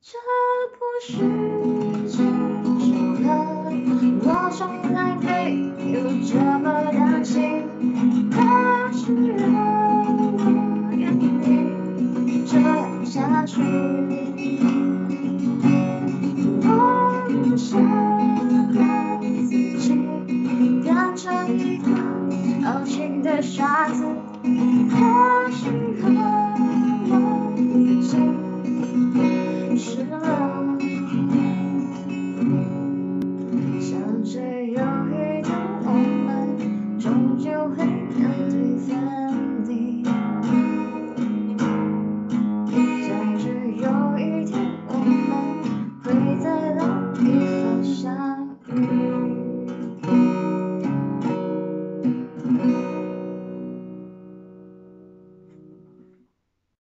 这不是牵手了，我从来没有这么担心，可是让我愿意这样下去。我不想让自己变成一个矫情的傻子，或许和